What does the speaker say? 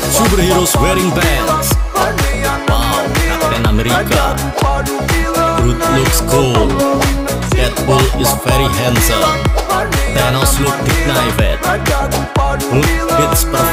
Superheroes wearing pants. Wow, Captain America. Groot looks cool. Deadpool is very handsome. Thanos look dignified. Groot fits perfectly